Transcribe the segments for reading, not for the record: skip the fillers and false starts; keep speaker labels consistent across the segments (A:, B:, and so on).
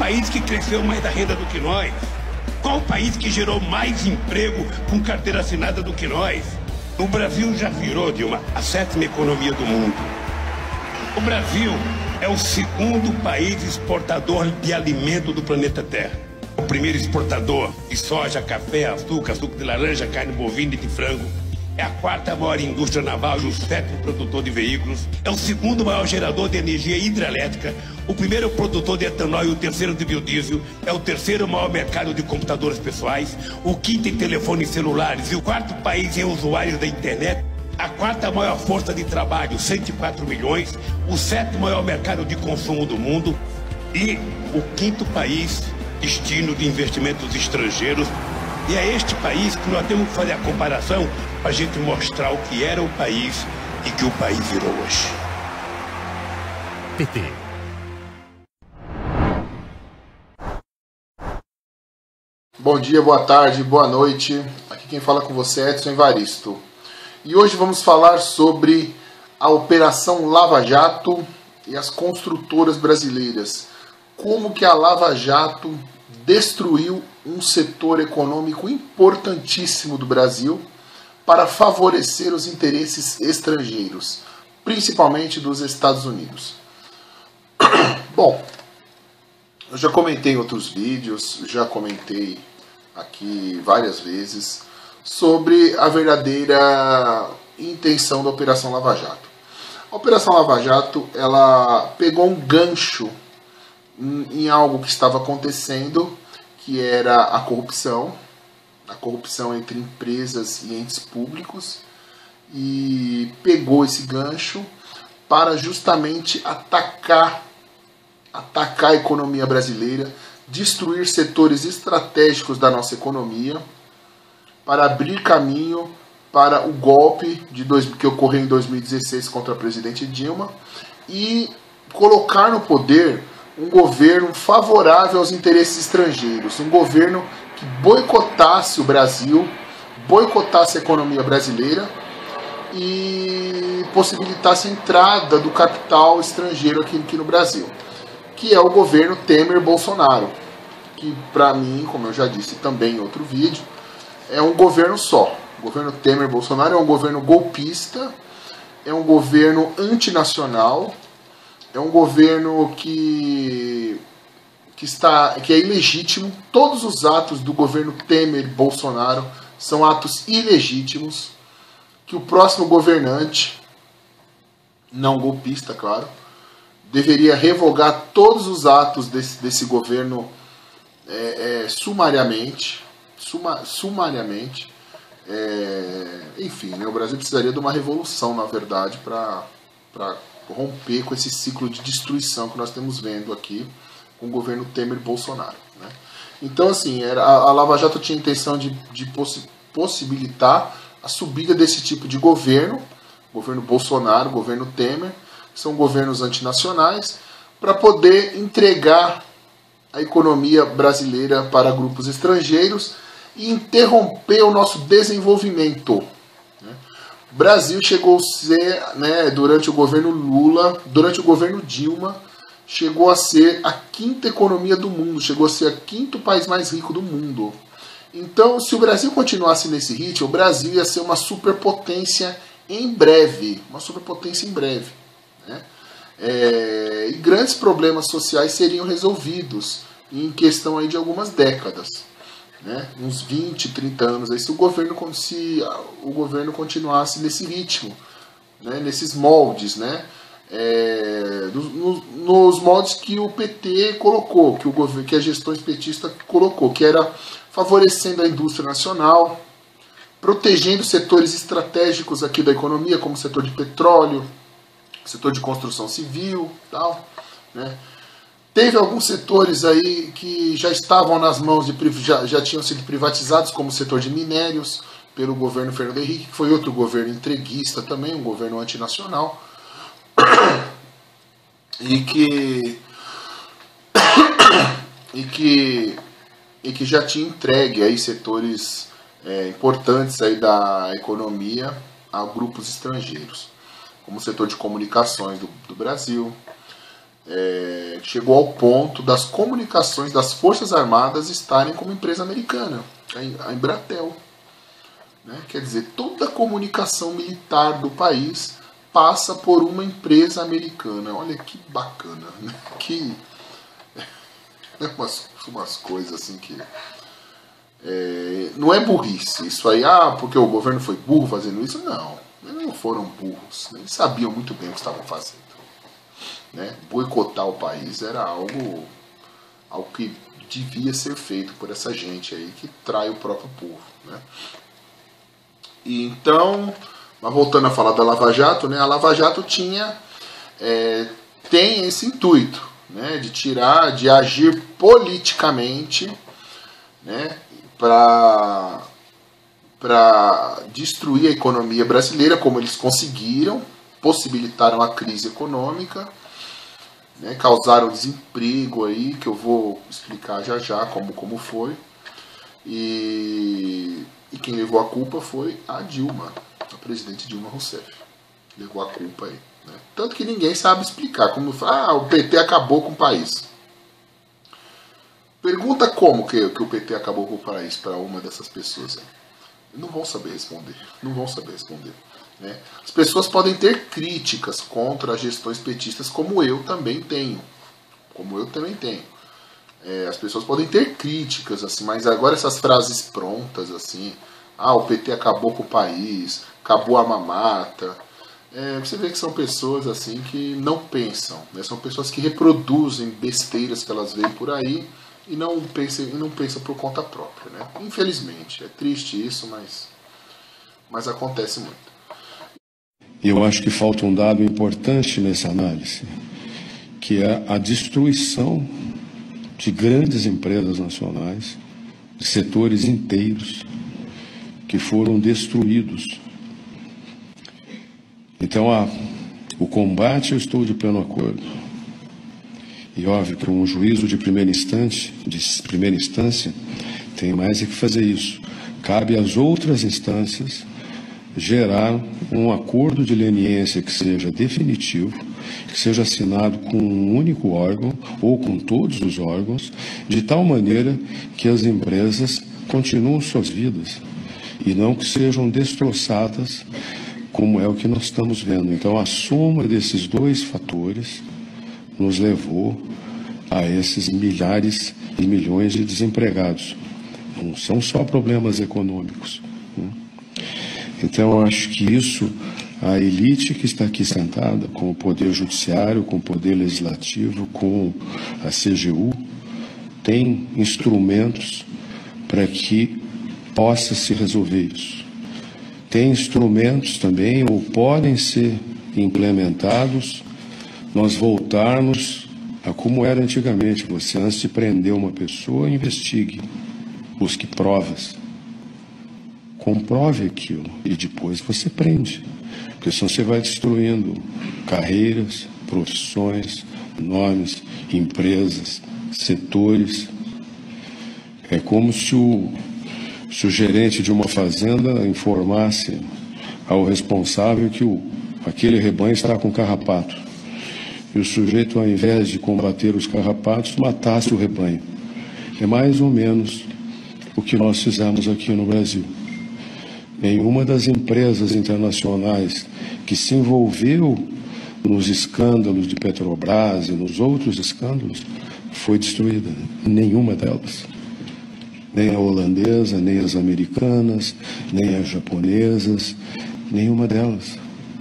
A: país que cresceu mais a renda do que nós? Qual o país que gerou mais emprego com carteira assinada do que nós? O Brasil já virou, Dilma, a 7ª economia do mundo. O Brasil é o 2º país exportador de alimento do planeta Terra. O primeiro exportador de soja, café, açúcar, suco de laranja, carne bovina e de frango. É a 4ª maior indústria naval e o 7º produtor de veículos. É o 2º maior gerador de energia hidrelétrica, o primeiro produtor de etanol e o 3º de biodiesel. É o 3º maior mercado de computadores pessoais, o 5º em telefones celulares e o 4º país em usuários da internet. A 4ª maior força de trabalho, 104 milhões, o 7º maior mercado de consumo do mundo e o 5º país destino de investimentos estrangeiros. E é este país que nós temos que fazer a comparação para a gente mostrar o que era o país e que o país virou hoje.
B: PT.
C: Bom dia, boa tarde, boa noite. Aqui quem fala com você é Edson Evaristo. E hoje vamos falar sobre a Operação Lava Jato e as construtoras brasileiras. Como que a Lava Jato destruiu um setor econômico importantíssimo do Brasil para favorecer os interesses estrangeiros, principalmente dos Estados Unidos. Bom, eu já comentei em outros vídeos, já comentei aqui várias vezes sobre a verdadeira intenção da Operação Lava Jato. A Operação Lava Jato, ela pegou um gancho em algo que estava acontecendo, que era a corrupção entre empresas e entes públicos, e pegou esse gancho para justamente atacar a economia brasileira, destruir setores estratégicos da nossa economia, para abrir caminho para o golpe que ocorreu em 2016 contra a presidente Dilma e colocar no poder um governo favorável aos interesses estrangeiros, um governo que boicotasse o Brasil, boicotasse a economia brasileira e possibilitasse a entrada do capital estrangeiro aqui no Brasil, que é o governo Temer-Bolsonaro, que para mim, como eu já disse também em outro vídeo, é um governo só. O governo Temer-Bolsonaro é um governo golpista, é um governo antinacional, é um governo que é ilegítimo. Todos os atos do governo Temer-Bolsonaro são atos ilegítimos, que o próximo governante, não golpista, claro, deveria revogar todos os atos desse governo sumariamente. Enfim, né, o Brasil precisaria de uma revolução, na verdade, para romper com esse ciclo de destruição que nós estamos vendo aqui com o governo Temer-Bolsonaro, né? Então, assim, a Lava Jato tinha a intenção de possibilitar a subida desse tipo de governo Bolsonaro, governo Temer, que são governos antinacionais, para poder entregar a economia brasileira para grupos estrangeiros e interromper o nosso desenvolvimento. O Brasil chegou a ser, né, durante o governo Lula, durante o governo Dilma, chegou a ser a 5ª economia do mundo, chegou a ser o 5º país mais rico do mundo. Então, se o Brasil continuasse nesse ritmo, o Brasil ia ser uma superpotência em breve, né? E grandes problemas sociais seriam resolvidos em questão aí de algumas décadas, né? Uns 20, 30 anos, aí, se o governo continuasse nesse ritmo, né? Nesses moldes, né? Nos moldes que o PT colocou, que a gestão petista colocou, que era favorecendo a indústria nacional, protegendo setores estratégicos aqui da economia, como o setor de petróleo, setor de construção civil, tal, né? Teve alguns setores aí que já estavam nas mãos já tinham sido privatizados, como o setor de minérios, pelo governo Fernando Henrique, que foi outro governo entreguista também, um governo antinacional, e que já tinha entregue aí setores importantes aí da economia a grupos estrangeiros, como o setor de comunicações do Brasil, chegou ao ponto das comunicações das Forças Armadas estarem como empresa americana, a Embratel. Né? Quer dizer, toda a comunicação militar do país passa por uma empresa americana. Olha que bacana, né? Que umas coisas assim que não é burrice. Isso aí, porque o governo foi burro fazendo isso. Não, eles não foram burros. Eles sabiam muito bem o que estavam fazendo. Né? Boicotar o país era algo que devia ser feito por essa gente aí que trai o próprio povo. Né? E então, mas voltando a falar da Lava Jato, né? A Lava Jato tem esse intuito, né? De agir politicamente, né? Para destruir a economia brasileira, como eles conseguiram, possibilitaram a crise econômica, né? Causaram desemprego aí, que eu vou explicar já como foi. E quem levou a culpa foi a Dilma, a presidente Dilma Rousseff. Levou a culpa aí. Né? Tanto que ninguém sabe explicar. Como o PT acabou com o país. Pergunta como que o PT acabou com o país para uma dessas pessoas aí. Não vão saber responder. Não vão saber responder. Né? As pessoas podem ter críticas contra as gestões petistas, como eu também tenho. As pessoas podem ter críticas, assim, mas agora essas frases prontas, assim, o PT acabou com o país, acabou a mamata, você vê que são pessoas assim que não pensam, né? São pessoas que reproduzem besteiras que elas veem por aí e não pensam por conta própria, né? Infelizmente, é triste isso, mas acontece muito.
B: Eu acho que falta um dado importante nessa análise, que é a destruição de grandes empresas nacionais, de setores inteiros que foram destruídos. Então, o combate eu estou de pleno acordo. E óbvio que um juízo de primeira instância tem mais é que fazer isso. Cabe às outras instâncias gerar um acordo de leniência que seja definitivo, que seja assinado com um único órgão ou com todos os órgãos, de tal maneira que as empresas continuem suas vidas e não que sejam destroçadas, como é o que nós estamos vendo. Então, a soma desses dois fatores nos levou a esses milhares e milhões de desempregados. Não são só problemas econômicos, né? Então, eu acho que isso, a elite que está aqui sentada, com o Poder Judiciário, com o Poder Legislativo, com a CGU, tem instrumentos para que possa se resolver isso. Tem instrumentos também, ou podem ser implementados, nós voltarmos a como era antigamente. Você, antes de prender uma pessoa, investigue, busque provas, comprove aquilo e depois você prende, porque senão você vai destruindo carreiras, profissões, nomes, empresas, setores. É como se o gerente de uma fazenda informasse ao responsável que aquele rebanho está com carrapato, e o sujeito, ao invés de combater os carrapatos, matasse o rebanho. É mais ou menos o que nós fizemos aqui no Brasil. Nenhuma das empresas internacionais que se envolveu nos escândalos de Petrobras e nos outros escândalos foi destruída. Nenhuma delas. Nem a holandesa, nem as americanas, nem as japonesas, nenhuma delas.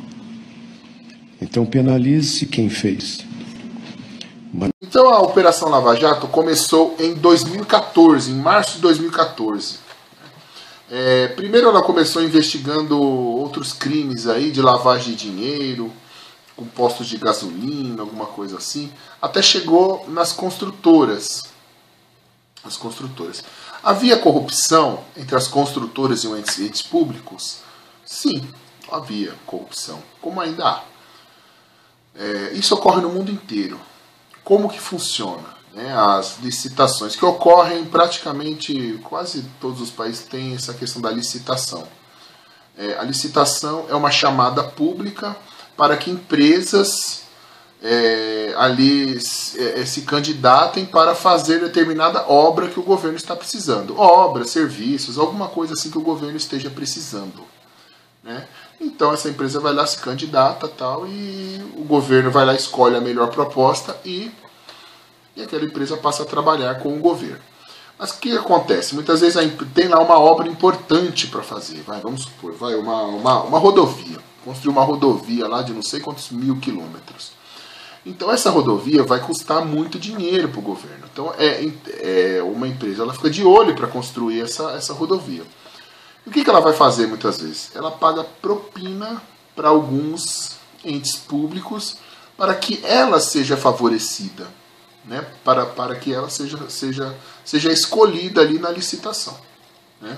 B: Então penalize-se quem fez.
C: Então a Operação Lava Jato começou em 2014, em março de 2014. Primeiro ela começou investigando outros crimes aí de lavagem de dinheiro, com postos de gasolina, alguma coisa assim, até chegou nas construtoras. As construtoras. Havia corrupção entre as construtoras e os entes públicos? Sim, havia corrupção, como ainda há. Isso ocorre no mundo inteiro. Como que funciona? As licitações que ocorrem praticamente quase todos os países têm essa questão da licitação. A licitação é uma chamada pública para que empresas ali se candidatem para fazer determinada obra que o governo está precisando. Obra, serviços, alguma coisa assim que o governo esteja precisando, né? Então essa empresa vai lá, se candidata tal, e o governo vai lá, escolhe a melhor proposta e aquela empresa passa a trabalhar com o governo. Mas o que acontece? Muitas vezes tem lá uma obra importante para fazer. Vamos supor, uma rodovia. Construir uma rodovia lá de não sei quantos 1000 quilômetros. Então essa rodovia vai custar muito dinheiro para o governo. Então uma empresa, ela fica de olho para construir essa rodovia. E o que ela vai fazer muitas vezes? Ela paga propina para alguns entes públicos para que ela seja favorecida, né? Para que ela seja escolhida ali na licitação, né?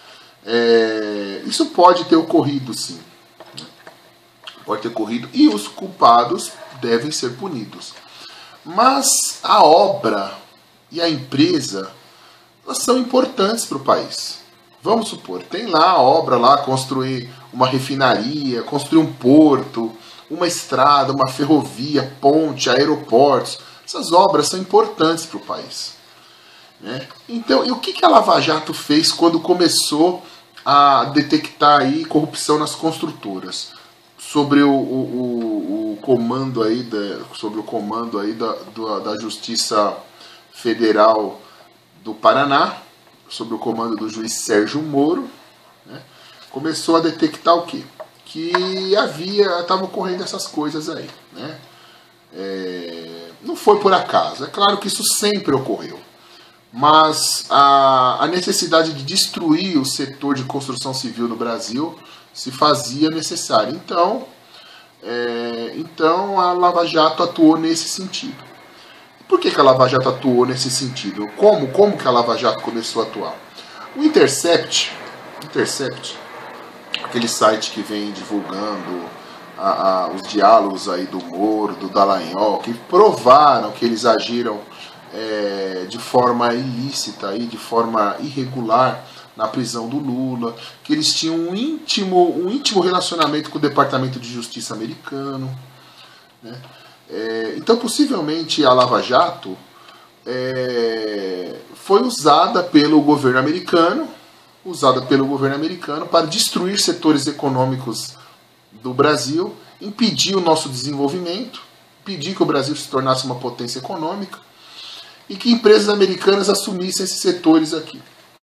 C: Isso pode ter ocorrido, sim. Pode ter ocorrido e os culpados devem ser punidos. Mas a obra e a empresa, elas são importantes para o país. Vamos supor, tem lá a obra lá, construir uma refinaria, construir um porto, uma estrada, uma ferrovia, ponte, aeroportos. Essas obras são importantes para o país, né? Então, e o que a Lava Jato fez quando começou a detectar aí corrupção nas construtoras? Sobre o comando aí da Justiça Federal do Paraná, sobre o comando do juiz Sérgio Moro, né? Começou a detectar o quê? Que estavam ocorrendo essas coisas aí, né? Não foi por acaso, é claro que isso sempre ocorreu, mas a necessidade de destruir o setor de construção civil no Brasil se fazia necessária. Então a Lava Jato atuou nesse sentido. Por que a Lava Jato atuou nesse sentido? Como que a Lava Jato começou a atuar? O Intercept, aquele site que vem divulgando os diálogos aí do Moro, do Dallagnol, que provaram que eles agiram de forma ilícita, de forma irregular na prisão do Lula, que eles tinham um íntimo relacionamento com o Departamento de Justiça americano, né? Então, possivelmente, a Lava Jato foi usada pelo governo americano para destruir setores econômicos do Brasil, impedir o nosso desenvolvimento, impedir que o Brasil se tornasse uma potência econômica e que empresas americanas assumissem esses setores aqui.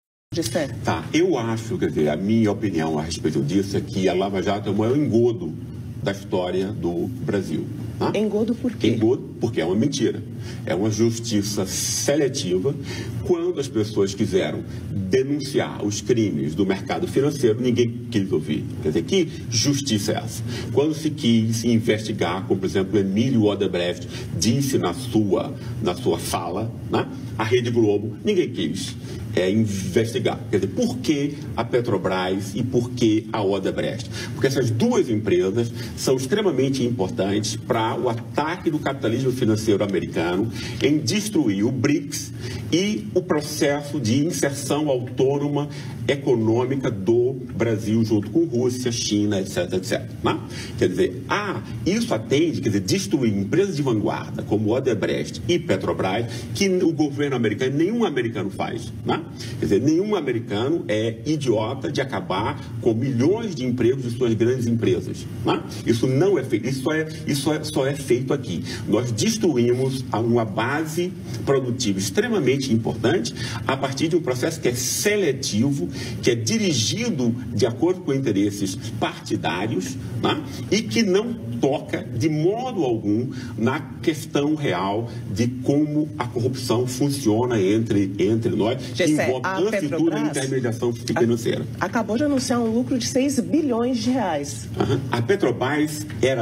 D: Tá, eu acho, quer dizer, a minha opinião a respeito disso é que a Lava Jato é o maior engodo da história do Brasil. Tá?
E: Engodo por quê?
D: Engodo porque é uma mentira. É uma justiça seletiva. Quando as pessoas quiseram denunciar os crimes do mercado financeiro, ninguém quis ouvir. Quer dizer, que justiça é essa? Quando se quis investigar, como por exemplo Emílio Odebrecht disse na sua fala, né? A Rede Globo, ninguém quis investigar. Quer dizer, por que a Petrobras e por que a Odebrecht? Porque essas duas empresas são extremamente importantes para o ataque do capitalismo financeiro americano em destruir o BRICS e o processo de inserção autônoma econômica do Brasil junto com Rússia, China, etc, etc. Né? Quer dizer, isso atende, quer dizer, destruir empresas de vanguarda como Odebrecht e Petrobras, que o governo americano, nenhum americano faz. Né? Quer dizer, nenhum americano é idiota de acabar com milhões de empregos de suas grandes empresas. Né? Isso não é feito, isso só é feito aqui. Nós destruímos uma base produtiva extremamente importante a partir de um processo que é seletivo, que é dirigido de acordo com interesses partidários, né? E que não toca de modo algum na questão real de como a corrupção funciona entre nós, que envolve, antes de tudo, a intermediação financeira.
E: Acabou de anunciar um lucro de 6 bilhões de reais.
D: A Petrobras era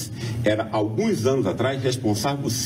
D: alguns anos atrás, responsável por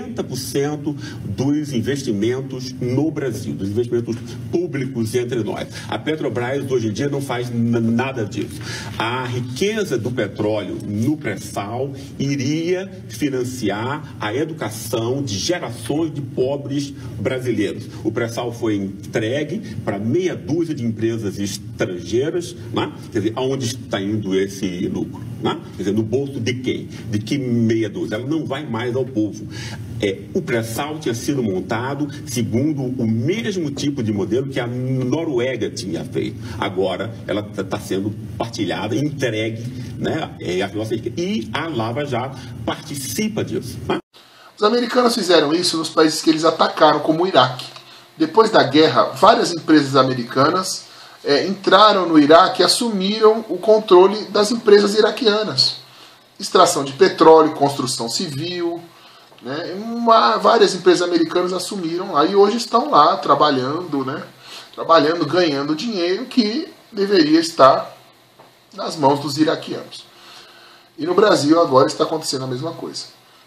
D: 50% dos investimentos no Brasil, dos investimentos públicos entre nós. A Petrobras, hoje em dia, não faz nada disso. A riqueza do petróleo no pré-sal iria financiar a educação de gerações de pobres brasileiros. O pré-sal foi entregue para meia dúzia de empresas estrangeiras, né? Quer dizer, aonde está indo esse lucro? Né? Quer dizer, no bolso de quem? De que meia dúzia? Ela não vai mais ao povo. O pré-sal tinha sido montado segundo o mesmo tipo de modelo que a Noruega tinha feito. Agora ela está sendo partilhada, entregue, né? E a Lava Jato participa disso. Né?
C: Os americanos fizeram isso nos países que eles atacaram, como o Iraque. Depois da guerra, várias empresas americanas entraram no Iraque e assumiram o controle das empresas iraquianas. Extração de petróleo, construção civil, né? Várias empresas americanas assumiram lá e hoje estão lá trabalhando, né? Trabalhando, ganhando dinheiro que deveria estar nas mãos dos iraquianos. E no Brasil agora está acontecendo a mesma coisa.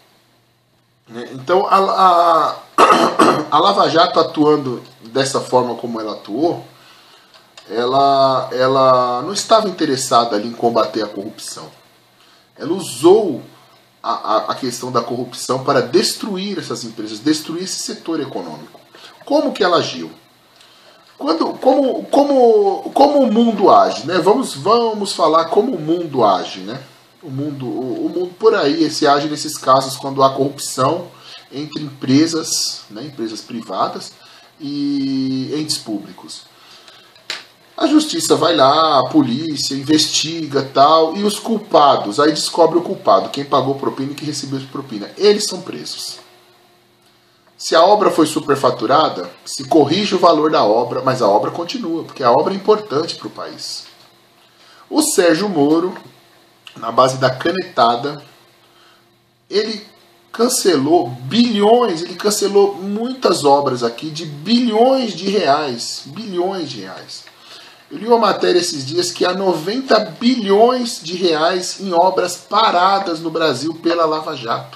C: Então a Lava Jato, atuando dessa forma como ela atuou, ela não estava interessada ali em combater a corrupção. Ela usou a questão da corrupção para destruir essas empresas, destruir esse setor econômico. Como que ela agiu? Como o mundo age, né? Vamos falar como o mundo age, né? O mundo por aí se age nesses casos quando há corrupção entre empresas, né? Empresas privadas e entes públicos. A justiça vai lá, a polícia investiga tal, e os culpados, aí descobre o culpado, quem pagou propina e quem recebeu propina. Eles são presos. Se a obra foi superfaturada, se corrige o valor da obra, mas a obra continua, porque a obra é importante para o país. O Sérgio Moro, na base da canetada, ele cancelou bilhões, ele cancelou muitas obras aqui de bilhões de reais. Bilhões de reais. Eu li uma matéria esses dias que há 90 bilhões de reais em obras paradas no Brasil pela Lava Jato.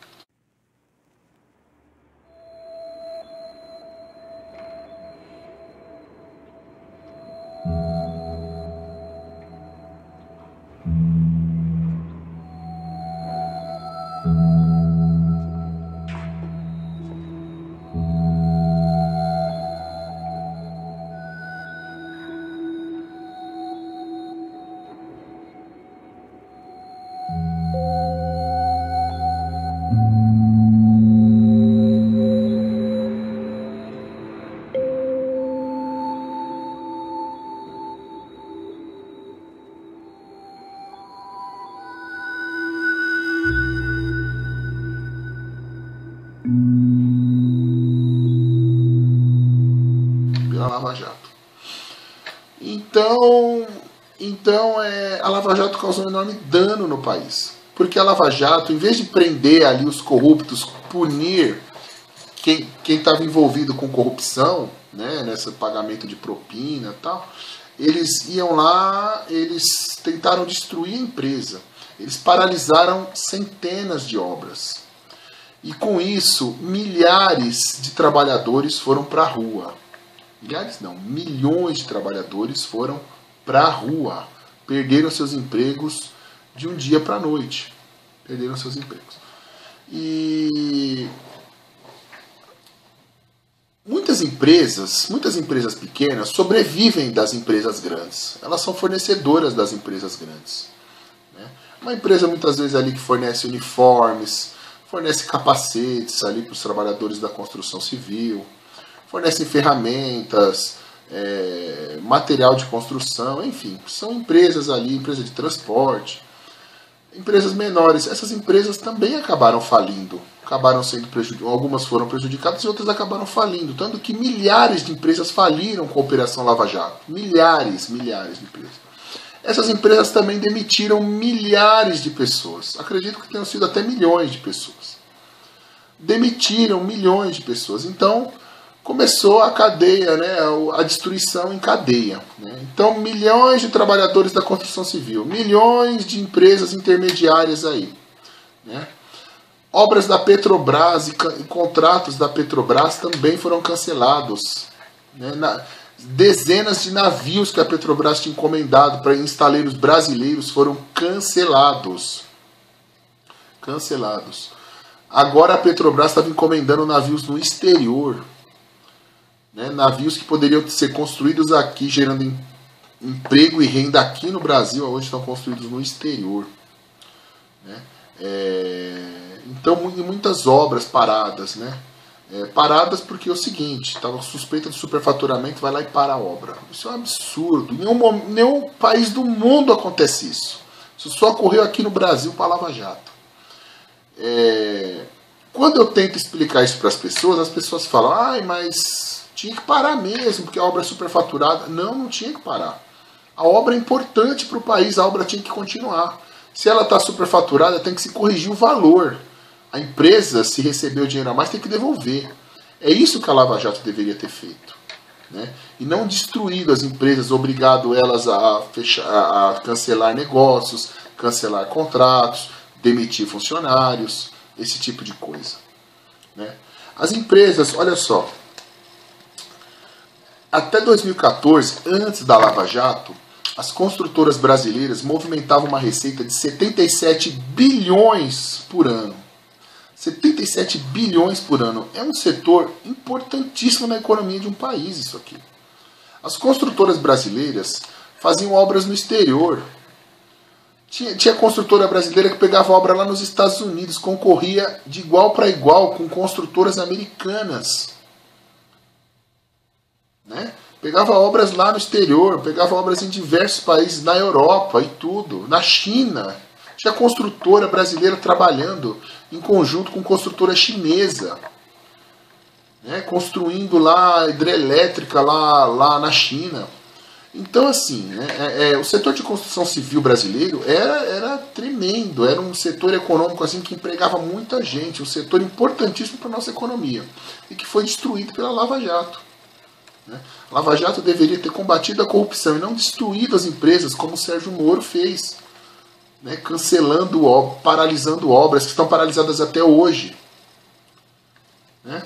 C: Lava Jato. Então a Lava Jato causou um enorme dano no país. Porque a Lava Jato, em vez de prender ali os corruptos, punir quem estava envolvido com corrupção, né, nesse pagamento de propina e tal, eles iam lá, eles tentaram destruir a empresa. Eles paralisaram centenas de obras. E com isso, milhares de trabalhadores foram para a rua. Milhares não, milhões de trabalhadores foram para a rua. Perderam seus empregos de um dia para a noite. Perderam seus empregos. E muitas empresas pequenas sobrevivem das empresas grandes. Elas são fornecedoras das empresas grandes. Uma empresa muitas vezes ali que fornece uniformes, fornece capacetes ali para os trabalhadores da construção civil, fornecem ferramentas, material de construção, enfim, são empresas ali, empresa de transporte, empresas menores. Essas empresas também acabaram falindo, acabaram sendo prejudicadas, algumas foram prejudicadas e outras acabaram falindo, tanto que milhares de empresas faliram com a Operação Lava Jato, milhares de empresas. Essas empresas também demitiram milhares de pessoas, acredito que tenham sido até milhões de pessoas. Demitiram milhões de pessoas, então começou a cadeia, né, a destruição em cadeia. Né? Então, milhões de trabalhadores da construção civil, milhões de empresas intermediárias aí. Né? Obras da Petrobras e contratos da Petrobras também foram cancelados. Né? Dezenas de navios que a Petrobras tinha encomendado para estaleiros brasileiros foram cancelados. Cancelados. Agora a Petrobras estava encomendando navios no exterior. Né? Navios que poderiam ser construídos aqui, gerando emprego e renda aqui no Brasil, hoje estão construídos no exterior. Né? Então, muitas obras paradas, né? Paradas porque é o seguinte, estava suspeita de superfaturamento, vai lá e para a obra. Isso é um absurdo. Em nenhum país do mundo acontece isso. Isso só ocorreu aqui no Brasil com a Lava Jato. Quando eu tento explicar isso para as pessoas falam, mas tinha que parar mesmo, porque a obra é superfaturada. Não tinha que parar. A obra é importante para o país, a obra tinha que continuar. Se ela está superfaturada, tem que se corrigir o valor. A empresa, se recebeu dinheiro a mais, tem que devolver. É isso que a Lava Jato deveria ter feito. Né? E não destruído as empresas, obrigado elas a cancelar negócios, cancelar contratos, demitir funcionários, esse tipo de coisa. Né? As empresas, olha só, até 2014, antes da Lava Jato, as construtoras brasileiras movimentavam uma receita de 77 bilhões por ano. 77 bilhões por ano. É um setor importantíssimo na economia de um país, isso aqui. As construtoras brasileiras faziam obras no exterior. Tinha construtora brasileira que pegava obra lá nos Estados Unidos, concorria de igual para igual com construtoras americanas. Né? Pegava obras lá no exterior, pegava obras em diversos países, na Europa e tudo, na China. Tinha construtora brasileira trabalhando em conjunto com construtora chinesa, né? Construindo lá hidrelétrica lá na China. Então, assim, né? O setor de construção civil brasileiro era tremendo, era um setor econômico assim, que empregava muita gente, um setor importantíssimo para a nossa economia, e que foi destruído pela Lava Jato. Né? A Lava Jato deveria ter combatido a corrupção e não destruído as empresas como o Sérgio Moro fez, né? Cancelando, paralisando obras que estão paralisadas até hoje. Né?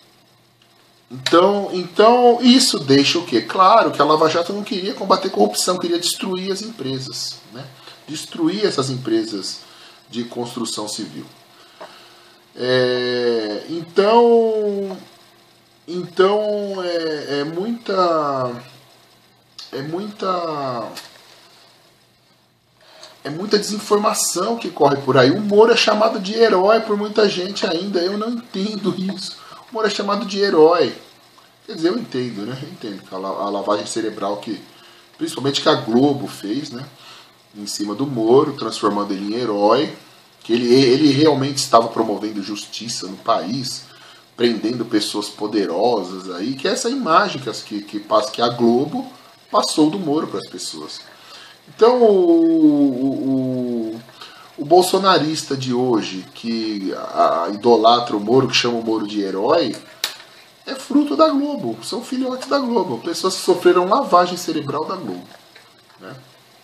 C: Então isso deixa o quê? Claro que a Lava Jato não queria combater corrupção, queria destruir as empresas. Né? Destruir essas empresas de construção civil. Então é muita desinformação que corre por aí. O Moro é chamado de herói por muita gente ainda. Eu não entendo isso. O Moro é chamado de herói. Quer dizer, eu entendo, né? Eu entendo que a lavagem cerebral principalmente que a Globo fez, né? Em cima do Moro, transformando ele em herói. Que ele realmente estava promovendo justiça no país, prendendo pessoas poderosas aí, que é essa imagem que a Globo passou do Moro para as pessoas. Então o bolsonarista de hoje, que idolatra o Moro, que chama o Moro de herói, é fruto da Globo, são filhotes da Globo, pessoas que sofreram lavagem cerebral da Globo. Né?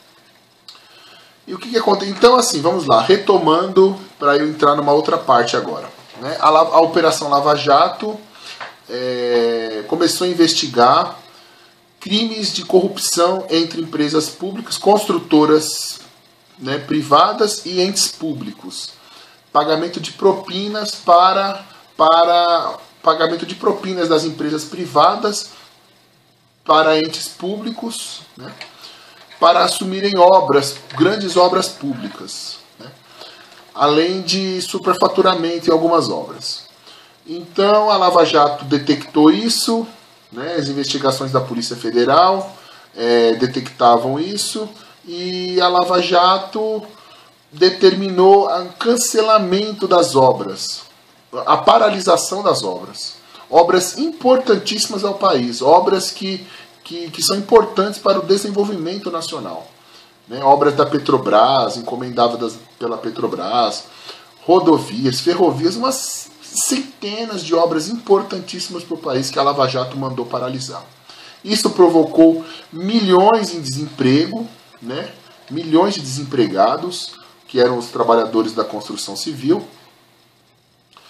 C: E o que acontece? Então, assim, vamos lá, retomando para eu entrar numa outra parte agora. Né? A Operação Lava Jato começou a investigar crimes de corrupção entre empresas públicas, construtoras, né, privadas e entes públicos. Pagamento de propinas pagamento de propinas das empresas privadas para entes públicos, né, para assumirem grandes obras públicas, né, além de superfaturamento em algumas obras. Então a Lava Jato detectou isso, né, as investigações da Polícia Federal detectavam isso, e a Lava Jato determinou o cancelamento das obras, a paralisação das obras. Obras importantíssimas ao país, obras que são importantes para o desenvolvimento nacional. Né? Obras da Petrobras, encomendadas pela Petrobras, rodovias, ferrovias, umas centenas de obras importantíssimas para o país que a Lava Jato mandou paralisar. Isso provocou milhões em desemprego, né? Milhões de desempregados, que eram os trabalhadores da construção civil,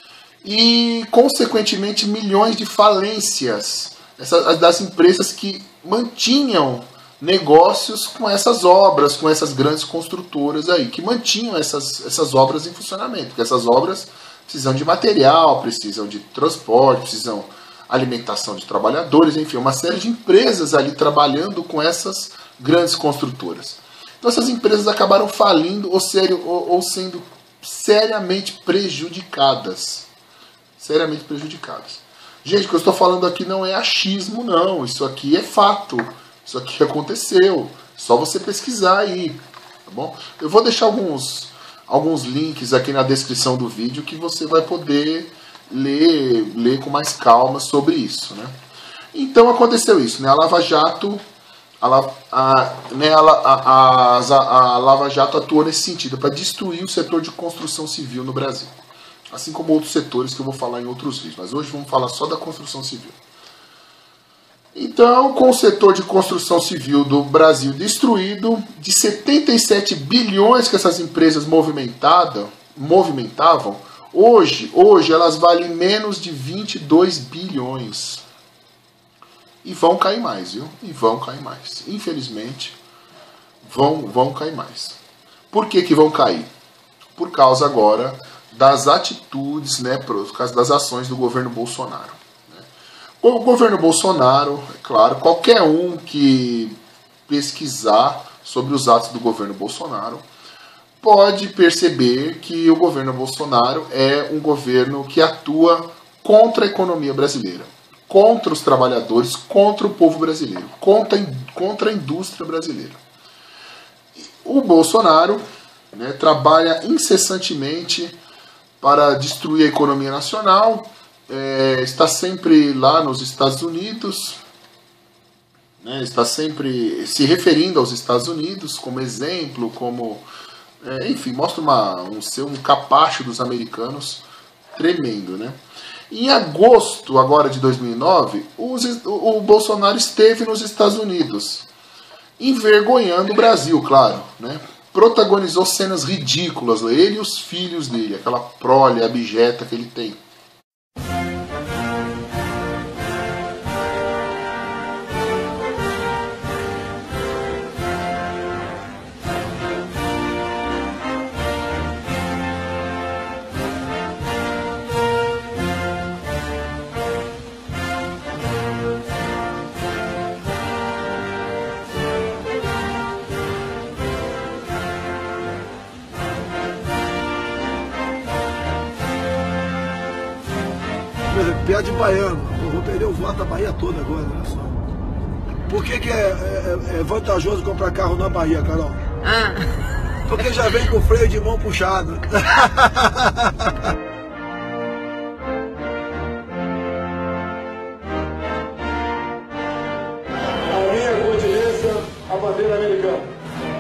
C: e, consequentemente, milhões de falências das empresas que mantinham negócios com essas obras, com essas grandes construtoras aí, que mantinham essas obras em funcionamento, porque essas obras precisam de material, precisam de transporte, precisam alimentação de trabalhadores, enfim, uma série de empresas ali trabalhando com essas grandes construtoras. Então essas empresas acabaram falindo ou sendo seriamente prejudicadas. Seriamente prejudicadas. Gente, o que eu estou falando aqui não é achismo, não. Isso aqui é fato. Isso aqui aconteceu. Só você pesquisar aí, tá bom? Eu vou deixar alguns links aqui na descrição do vídeo que você vai poder ler com mais calma sobre isso, né? Então aconteceu isso, né? A Lava Jato, a Lava Jato atuou nesse sentido, para destruir o setor de construção civil no Brasil. Assim como outros setores que eu vou falar em outros vídeos. Mas hoje vamos falar só da construção civil. Então, com o setor de construção civil do Brasil destruído, de 77 bilhões que essas empresas movimentavam, hoje elas valem menos de 22 bilhões. E vão cair mais, viu? E vão cair mais. Infelizmente, vão cair mais. Por que vão cair? Por causa agora das atitudes, né, por causa das ações do governo Bolsonaro. Né? O governo Bolsonaro, é claro, qualquer um que pesquisar sobre os atos do governo Bolsonaro pode perceber que o governo Bolsonaro é um governo que atua contra a economia brasileira, contra os trabalhadores, contra o povo brasileiro, contra a indústria brasileira. O Bolsonaro, né, trabalha incessantemente para destruir a economia nacional, está sempre lá nos Estados Unidos, né, está sempre se referindo aos Estados Unidos como exemplo, como, enfim, mostra um capacho dos americanos tremendo, né? Em agosto agora de 2009, o Bolsonaro esteve nos Estados Unidos, envergonhando o Brasil, claro, né? Protagonizou cenas ridículas, ele e os filhos dele, aquela prole abjeta que ele tem.
F: Piada de baiano, eu vou perder o voto da Bahia toda agora, olha só. Por que é vantajoso comprar carro na Bahia, Carol? Porque já vem com freio de mão puxado. A minha continência, a bandeira americana.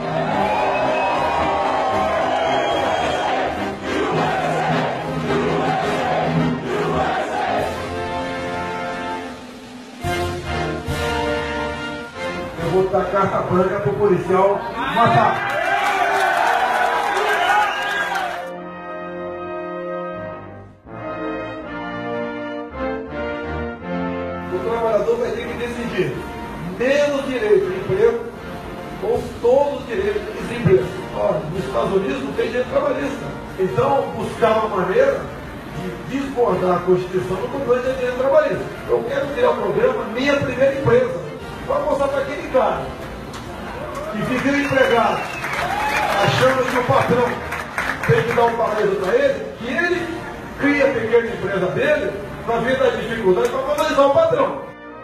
F: Vou dar carta branca para o policial matar. O trabalhador vai ter que decidir menos direito de emprego ou todos os direitos de desemprego. Olha, nos Estados Unidos não tem direito trabalhista. Então, buscar uma maneira de desbordar a Constituição no problema de direito trabalhista. Eu quero criar o programa Minha Primeira Empresa. Vai mostrar para aquele cara que fica empregado, achando que o patrão tem que dar um palestra para ele, que ele cria a pequena empresa dele para ver da dificuldade para valorizar o patrão.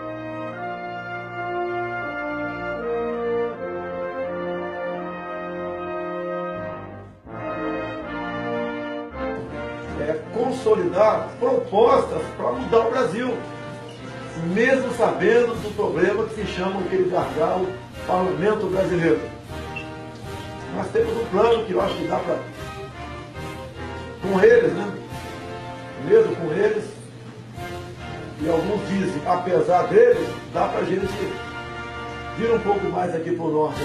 F: Consolidar propostas para mudar o Brasil, mesmo sabendo do problema que se chama aquele gargalo parlamento brasileiro. Nós temos um plano que eu acho que dá para, com eles, né? Mesmo com eles, e alguns dizem, apesar deles, dá para a gente vir um pouco mais aqui para o norte.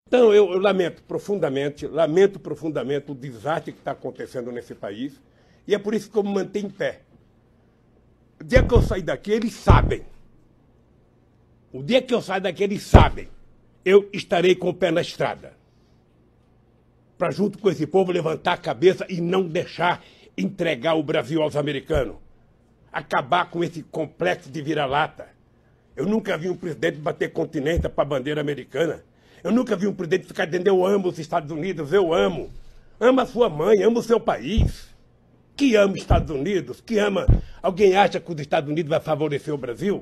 A: Então, eu lamento profundamente o desastre que está acontecendo nesse país, e é por isso que eu me mantenho em pé. O dia que eu sair daqui, eles sabem. O dia que eu sair daqui, eles sabem. Eu estarei com o pé na estrada. Para, junto com esse povo, levantar a cabeça e não deixar entregar o Brasil aos americanos. Acabar com esse complexo de vira-lata. Eu nunca vi um presidente bater continência para a bandeira americana. Eu nunca vi um presidente ficar dizendo: eu amo os Estados Unidos, eu amo. Ama a sua mãe, ama o seu país. Que ama os Estados Unidos, que ama... Alguém acha que os Estados Unidos vai favorecer o Brasil?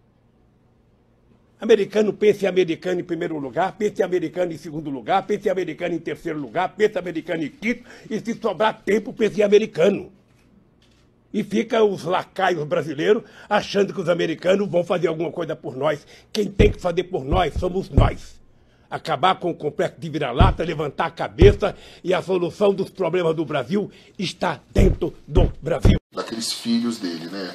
A: Americano pensa em americano em primeiro lugar, pensa em americano em segundo lugar, pensa em americano em terceiro lugar, pensa em americano em quinto, e se sobrar tempo, pensa em americano. E fica os lacaios brasileiros achando que os americanos vão fazer alguma coisa por nós. Quem tem que fazer por nós somos nós. Acabar com o complexo de vira-lata, levantar a cabeça, e a solução dos problemas do Brasil está dentro do Brasil.
C: Daqueles filhos dele, né?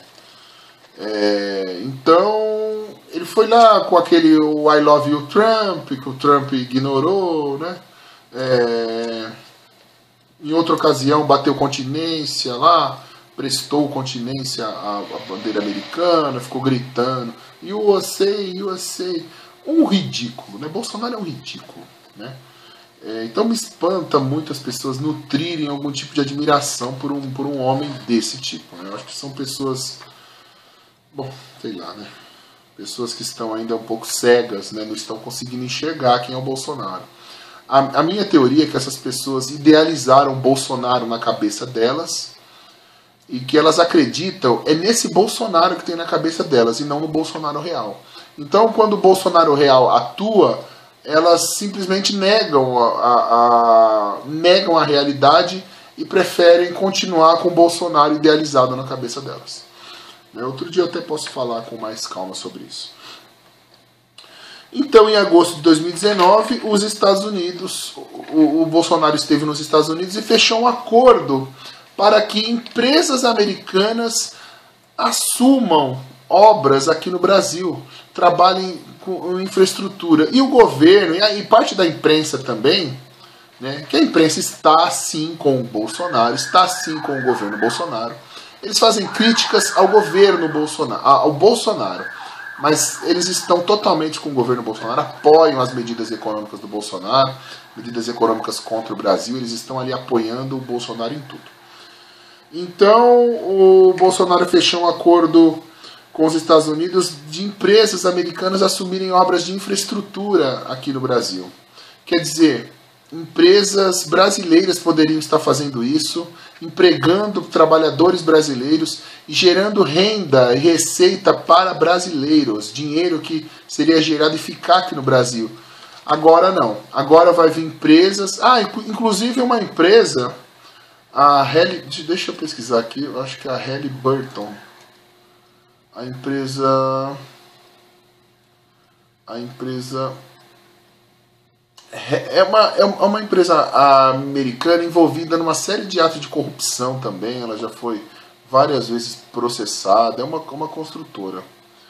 C: Então, ele foi lá com aquele I love you Trump, que o Trump ignorou, né? Em outra ocasião bateu continência lá, prestou continência à bandeira americana, ficou gritando USA, USA. Um ridículo, né? Bolsonaro é um ridículo, né? Então me espanta muito as pessoas nutrirem algum tipo de admiração por um homem desse tipo, né? Eu acho que são pessoas, bom, sei lá, né? Pessoas que estão ainda um pouco cegas, né? Não estão conseguindo enxergar quem é o Bolsonaro. A minha teoria é que essas pessoas idealizaram Bolsonaro na cabeça delas e que elas acreditam é nesse Bolsonaro que tem na cabeça delas e não no Bolsonaro real. Então, quando o Bolsonaro real atua, elas simplesmente negam a realidade e preferem continuar com o Bolsonaro idealizado na cabeça delas. Outro dia eu até posso falar com mais calma sobre isso. Então, em agosto de 2019, os Estados Unidos, o Bolsonaro esteve nos Estados Unidos e fechou um acordo para que empresas americanas assumam obras aqui no Brasil, trabalhem com infraestrutura. E o governo, e parte da imprensa também, né, que a imprensa está sim com o Bolsonaro, está sim com o governo Bolsonaro. Eles fazem críticas ao governo Bolsonaro, ao Bolsonaro, mas eles estão totalmente com o governo Bolsonaro, apoiam as medidas econômicas do Bolsonaro, medidas econômicas contra o Brasil, eles estão ali apoiando o Bolsonaro em tudo. Então, o Bolsonaro fechou um acordo com os Estados Unidos de empresas americanas assumirem obras de infraestrutura aqui no Brasil. Quer dizer, empresas brasileiras poderiam estar fazendo isso, empregando trabalhadores brasileiros e gerando renda e receita para brasileiros, dinheiro que seria gerado e ficar aqui no Brasil. Agora não. Agora vai vir empresas... inclusive uma empresa, a Hallie... Deixa eu pesquisar aqui, eu acho que é a Halliburton. A empresa é uma empresa americana envolvida numa série de atos de corrupção também. Ela já foi várias vezes processada. É uma construtora.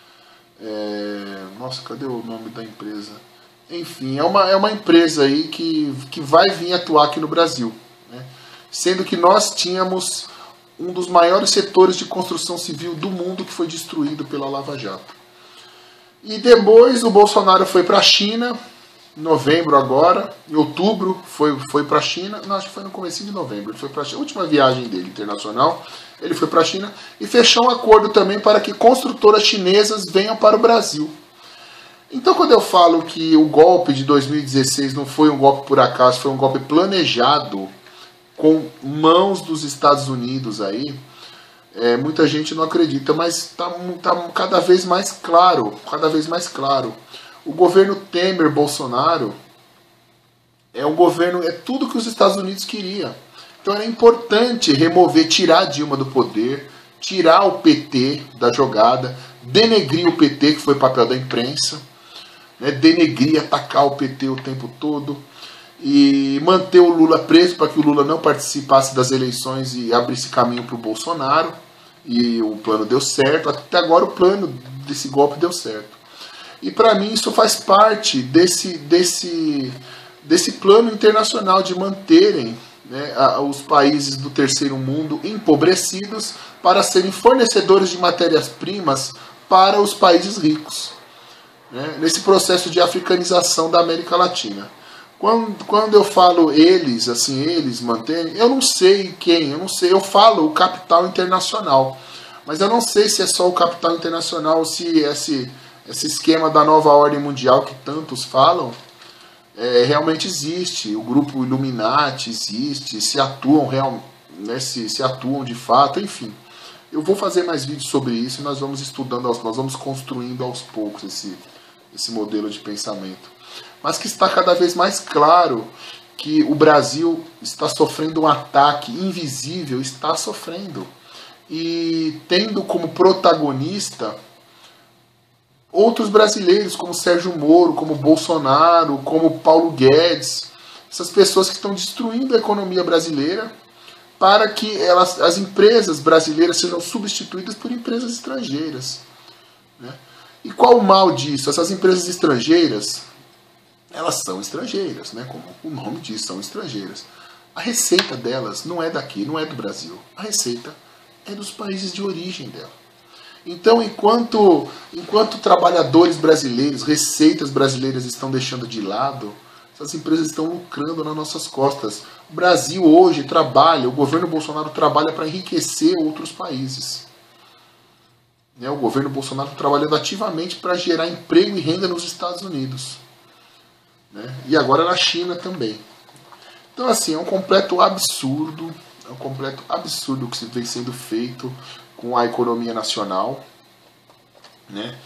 C: Nossa, cadê o nome da empresa? Enfim, é uma empresa aí que vai vir atuar aqui no Brasil, né? Sendo que nós tínhamos um dos maiores setores de construção civil do mundo que foi destruído pela Lava Jato. E depois o Bolsonaro foi para a China, em novembro agora, em outubro foi para a China, não, acho que foi no comecinho de novembro, ele foi para a China, a última viagem dele internacional, ele foi para a China e fechou um acordo também para que construtoras chinesas venham para o Brasil. Então, quando eu falo que o golpe de 2016 não foi um golpe por acaso, foi um golpe planejado, com mãos dos Estados Unidos aí, muita gente não acredita, mas está cada vez mais claro, O governo Temer-Bolsonaro é tudo que os Estados Unidos queriam. Então era importante tirar a Dilma do poder, tirar o PT da jogada, denegrir o PT, que foi o papel da imprensa, né, denegrir, atacar o PT o tempo todo, e manter o Lula preso para que o Lula não participasse das eleições e abrisse caminho para o Bolsonaro. E o plano deu certo. Até agora o plano desse golpe deu certo. E para mim isso faz parte desse plano internacional de manterem, né, os países do terceiro mundo empobrecidos para serem fornecedores de matérias-primas para os países ricos, né, nesse processo de africanização da América Latina. Quando eu falo eles, assim, eles mantêm, eu não sei quem, eu falo o capital internacional, mas eu não sei se é só o capital internacional, se esse esquema da nova ordem mundial que tantos falam, realmente existe, o grupo Illuminati existe, se atuam né, se atuam de fato, enfim. Eu vou fazer mais vídeos sobre isso e nós vamos estudando, nós vamos construindo aos poucos esse modelo de pensamento. Mas que está cada vez mais claro que o Brasil está sofrendo um ataque invisível, está sofrendo. E tendo como protagonista outros brasileiros, como Sérgio Moro, como Bolsonaro, como Paulo Guedes, essas pessoas que estão destruindo a economia brasileira para que as empresas brasileiras sejam substituídas por empresas estrangeiras, né? E qual o mal disso? Essas empresas estrangeiras, elas são estrangeiras, né? Como o nome diz, são estrangeiras. A receita delas não é daqui, não é do Brasil. A receita é dos países de origem dela. Então, enquanto trabalhadores brasileiros, receitas brasileiras estão deixando de lado, essas empresas estão lucrando nas nossas costas. O Brasil hoje trabalha, o governo Bolsonaro trabalha para enriquecer outros países. O governo Bolsonaro trabalhando ativamente para gerar emprego e renda nos Estados Unidos, né? E agora na China também. Então, assim, é um completo absurdo o que vem sendo feito com a economia nacional, né?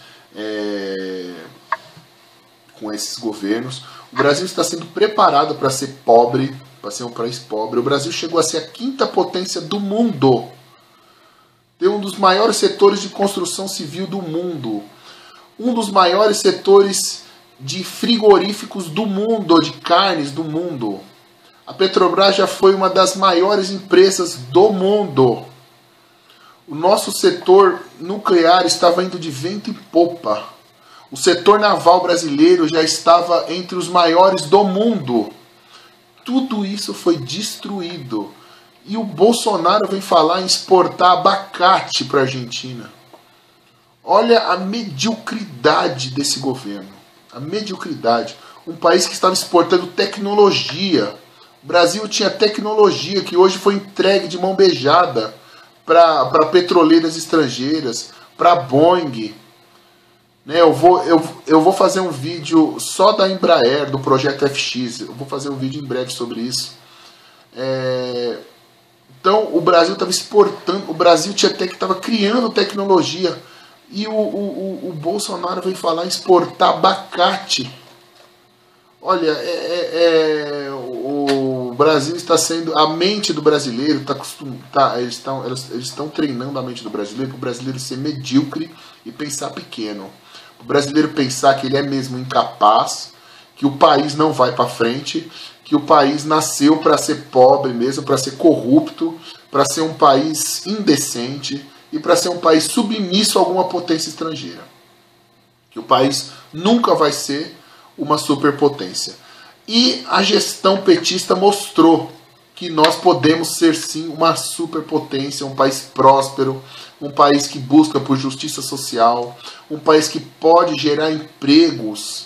C: Com esses governos. O Brasil está sendo preparado para ser pobre, para ser um país pobre. O Brasil chegou a ser a 5ª potência do mundo. Tem um dos maiores setores de construção civil do mundo. Um dos maiores setores de frigoríficos do mundo, de carnes do mundo. A Petrobras já foi uma das maiores empresas do mundo. O nosso setor nuclear estava indo de vento em popa. O setor naval brasileiro já estava entre os maiores do mundo. Tudo isso foi destruído. E o Bolsonaro vem falar em exportar abacate para a Argentina. Olha a mediocridade desse governo. A mediocridade. Um país que estava exportando tecnologia. O Brasil tinha tecnologia que hoje foi entregue de mão beijada para petroleiras estrangeiras, para Boeing. Né, eu vou fazer um vídeo só da Embraer, do projeto FX. Eu vou fazer um vídeo em breve sobre isso. Então o Brasil estava exportando, o Brasil estava criando tecnologia. E o Bolsonaro veio falar em exportar abacate. Olha, o Brasil está sendo... A mente do brasileiro eles estão treinando a mente do brasileiro para o brasileiro ser medíocre e pensar pequeno. O brasileiro pensar que ele é mesmo incapaz, que o país não vai para frente, que o país nasceu para ser pobre mesmo, para ser corrupto, para ser um país indecente e para ser um país submisso a alguma potência estrangeira. Que o país nunca vai ser uma superpotência. E a gestão petista mostrou que nós podemos ser sim uma superpotência, um país próspero, um país que busca por justiça social, um país que pode gerar empregos,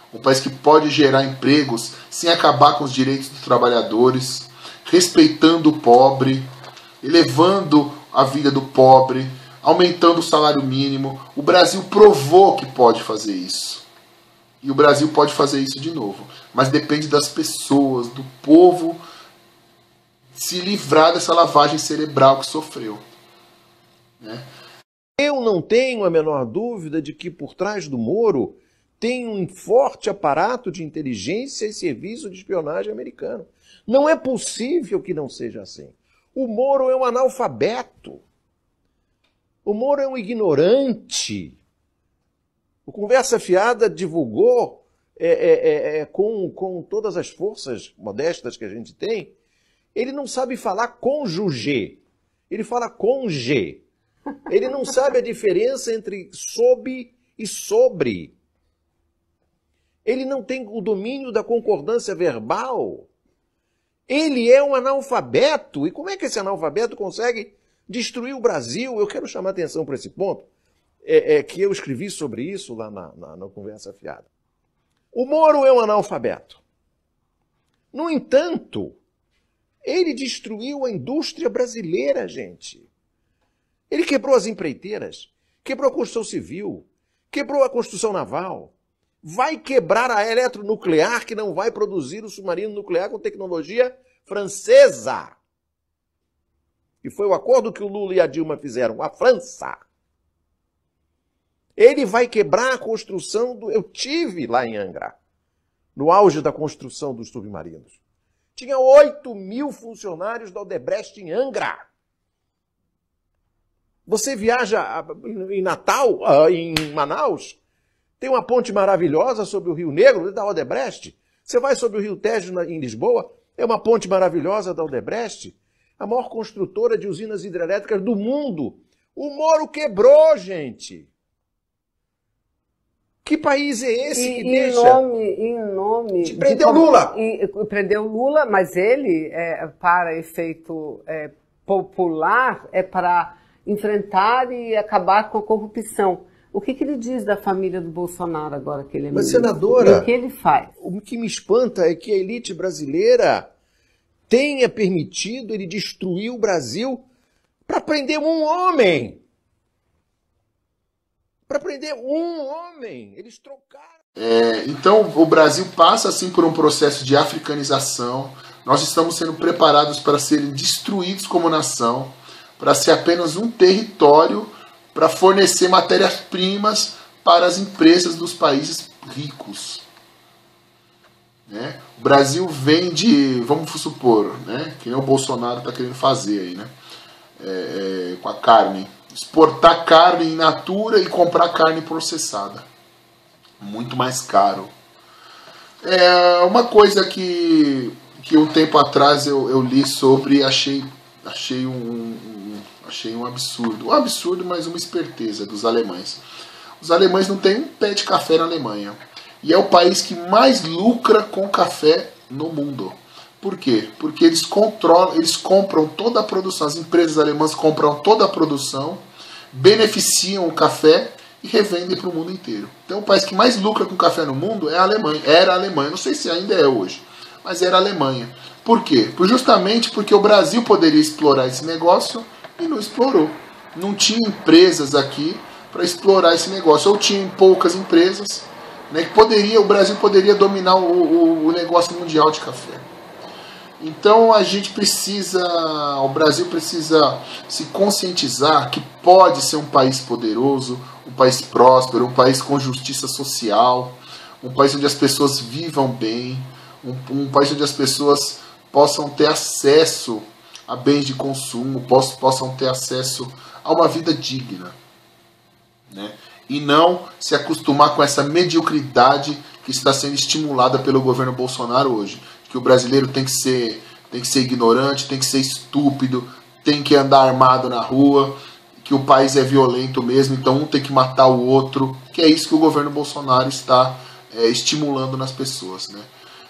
C: sem acabar com os direitos dos trabalhadores, respeitando o pobre, elevando a vida do pobre, aumentando o salário mínimo. O Brasil provou que pode fazer isso. E o Brasil pode fazer isso de novo. Mas depende das pessoas, do povo, se livrar dessa lavagem cerebral que sofreu, né?
G: Eu não tenho a menor dúvida de que por trás do Moro tem um forte aparato de inteligência e serviço de espionagem americano. Não é possível que não seja assim. O Moro é um analfabeto. O Moro é um ignorante. O Conversa Fiada divulgou com todas as forças modestas que a gente tem. Ele não sabe falar cônjuge. Ele fala conge. Ele não sabe a diferença entre sob e sobre. Ele não tem o domínio da concordância verbal. Ele é um analfabeto. E como é que esse analfabeto consegue destruir o Brasil? Eu quero chamar atenção para esse ponto, que eu escrevi sobre isso lá na Conversa Fiada. O Moro é um analfabeto. No entanto, ele destruiu a indústria brasileira, gente. Ele quebrou as empreiteiras, quebrou a construção civil, quebrou a construção naval. Vai quebrar a eletronuclear, que não vai produzir o submarino nuclear com tecnologia francesa. E foi o acordo que o Lula e a Dilma fizeram com a França. Ele vai quebrar a construção do... Eu tive lá em Angra, no auge da construção dos submarinos. Tinha 8.000 funcionários da Odebrecht em Angra. Você viaja em Natal, em Manaus, tem uma ponte maravilhosa sobre o Rio Negro, da Odebrecht. Você vai sobre o Rio Tejo, em Lisboa, é uma ponte maravilhosa da Odebrecht, a maior construtora de usinas hidrelétricas do mundo. O Moro quebrou, gente. Que país é esse que deixa...
H: Em nome...
G: Prendeu Lula!
H: Prendeu Lula, mas ele, para efeito popular, é para enfrentar e acabar com a corrupção. O que ele diz da família do Bolsonaro agora que ele é ministro?
G: Mas, senadora,
H: o que ele faz?
G: O que me espanta é que a elite brasileira tenha permitido ele destruir o Brasil para prender um homem. Para prender um homem. Eles trocaram.
C: Então, o Brasil passa assim por um processo de africanização. Nós estamos sendo preparados para serem destruídos como nação, para ser apenas um território para fornecer matérias-primas para as empresas dos países ricos. Né? O Brasil vende, vamos supor, né, que nem o Bolsonaro está querendo fazer aí, né, com a carne. Exportar carne in natura e comprar carne processada. Muito mais caro. Uma coisa que um tempo atrás eu li sobre e achei um absurdo. Um absurdo, mas uma esperteza dos alemães. Os alemães não têm um pé de café na Alemanha. E é o país que mais lucra com café no mundo. Por quê? Porque eles compram toda a produção. As empresas alemãs compram toda a produção, beneficiam o café e revendem para o mundo inteiro. Então o país que mais lucra com café no mundo é a Alemanha. Era a Alemanha, não sei se ainda é hoje, mas era a Alemanha. Por quê? Justamente porque o Brasil poderia explorar esse negócio e não explorou. Não tinha empresas aqui para explorar esse negócio. Ou tinha poucas empresas, né, que o Brasil poderia dominar o negócio mundial de café. Então o Brasil precisa se conscientizar que pode ser um país poderoso, um país próspero, um país com justiça social, um país onde as pessoas vivam bem, um país onde as pessoas possam ter acesso a bens de consumo, possam ter acesso a uma vida digna, né? E não se acostumar com essa mediocridade que está sendo estimulada pelo governo Bolsonaro hoje. Que o brasileiro tem que ser ignorante, tem que ser estúpido, tem que andar armado na rua, que o país é violento mesmo, então um tem que matar o outro, que é isso que o governo Bolsonaro está estimulando nas pessoas, né?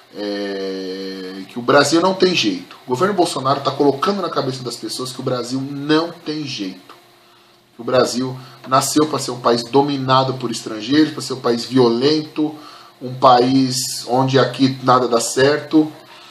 C: Que o Brasil não tem jeito. O governo Bolsonaro está colocando na cabeça das pessoas que o Brasil não tem jeito. O Brasil nasceu para ser um país dominado por estrangeiros, para ser um país violento, um país onde aqui nada dá certo,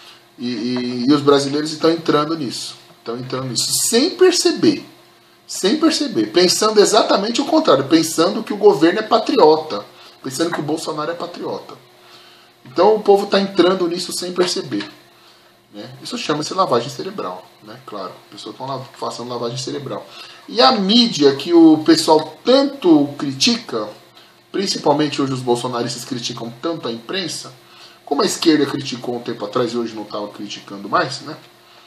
C: e os brasileiros estão entrando nisso, sem perceber, pensando exatamente o contrário, pensando que o governo é patriota, pensando que o Bolsonaro é patriota. Então o povo está entrando nisso sem perceber, né? Isso chama-se lavagem cerebral, né? Claro, a pessoa está fazendo lavagem cerebral. E a mídia que o pessoal tanto critica, principalmente hoje os bolsonaristas criticam tanto a imprensa, como a esquerda criticou um tempo atrás e hoje não estava criticando mais, né?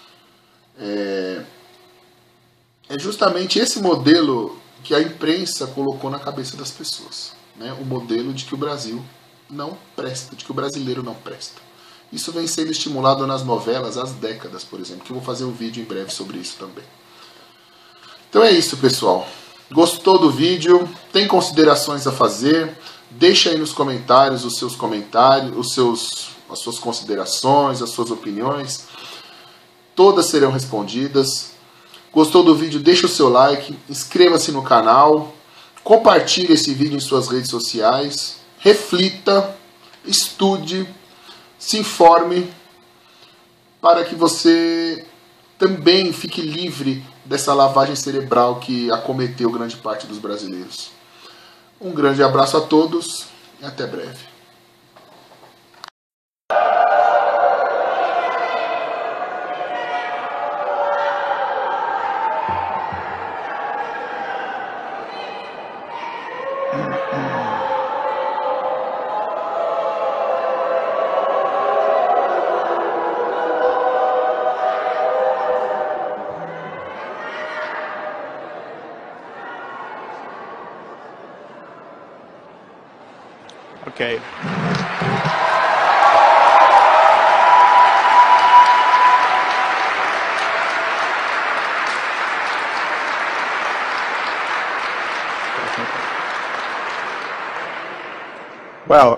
C: É justamente esse modelo que a imprensa colocou na cabeça das pessoas, né? O modelo de que o Brasil não presta, de que o brasileiro não presta. Isso vem sendo estimulado nas novelas há décadas, por exemplo, que eu vou fazer um vídeo em breve sobre isso também. Então é isso, pessoal. Gostou do vídeo? Tem considerações a fazer? Deixa aí nos comentários os seus comentários, as suas considerações, as suas opiniões. Todas serão respondidas. Gostou do vídeo? Deixa o seu like, inscreva-se no canal, compartilhe esse vídeo em suas redes sociais, reflita, estude, se informe, para que você também fique livre dessa lavagem cerebral que acometeu grande parte dos brasileiros. Um grande abraço a todos e até breve.
I: Okay. Well,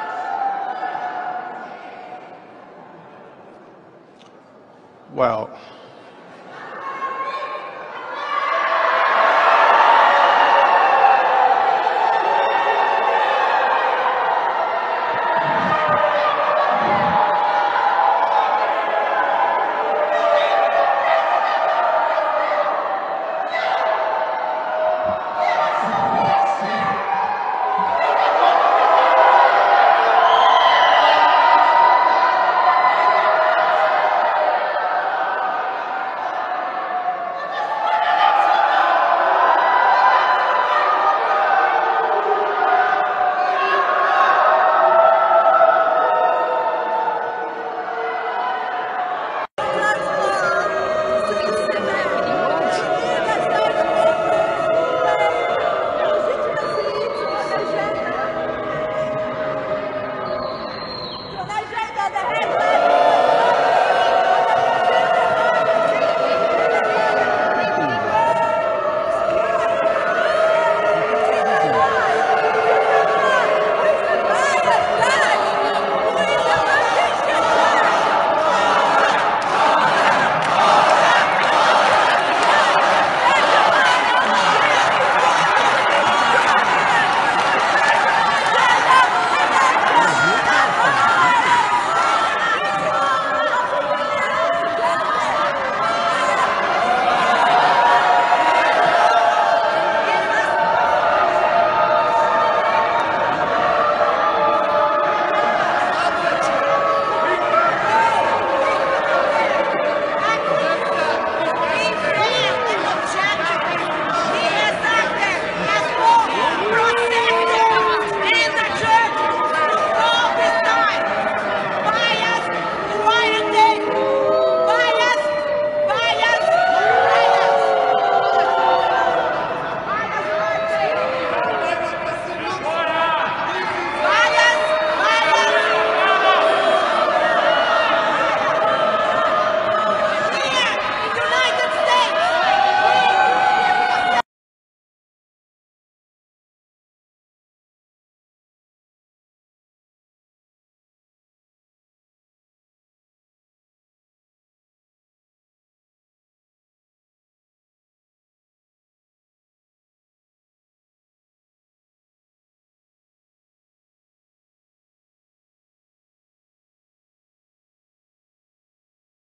I: well.